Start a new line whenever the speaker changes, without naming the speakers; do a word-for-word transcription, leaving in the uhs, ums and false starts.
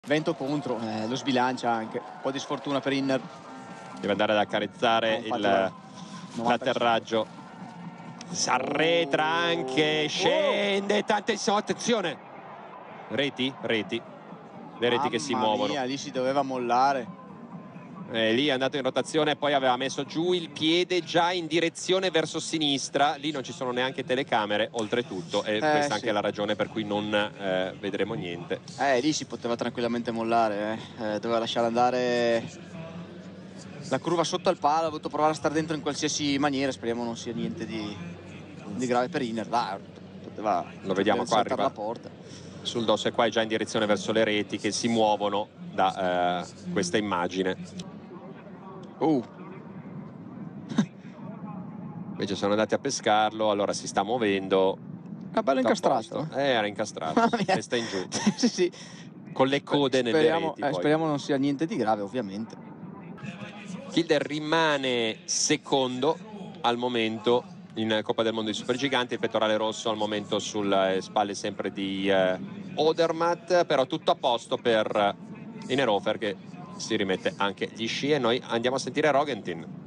Vento contro, eh, lo sbilancia anche, un po' di sfortuna per Inner.
Deve andare ad accarezzare
No,
il l'atterraggio. S'arretra anche, scende, tantissimo, attenzione. Reti, reti. Le reti che si muovono.
Mamma mia, lì si doveva mollare.
Eh, lì è andato in rotazione e poi aveva messo giù il piede già in direzione verso sinistra. Lì non ci sono neanche telecamere oltretutto, e
Eh,
questa è
sì.
anche la ragione per cui non eh, vedremo niente.
Eh, lì si poteva tranquillamente mollare, eh. Eh, doveva lasciare andare la curva sotto al palo, ha voluto provare a stare dentro in qualsiasi maniera. Speriamo non sia niente di, di grave per Inner. Là, poteva,
Lo vediamo qua, arriva
la porta.
sul dosso, e qua è già in direzione verso le reti che si muovono da eh, questa immagine.
Uh.
Invece sono andati a pescarlo, allora si sta muovendo.
Era bello incastrato.
Eh, era incastrato, testa in giù.
sì, sì.
Con le code nelle
speriamo,
reti.
eh,
poi.
speriamo non sia niente di grave, ovviamente.
Kilder rimane secondo al momento in Coppa del Mondo di Supergiganti, il pettorale rosso al momento sulle spalle sempre di eh, Odermatt, però tutto a posto per Innerhofer che si rimette anche gli sci, e noi andiamo a sentire Rogentin.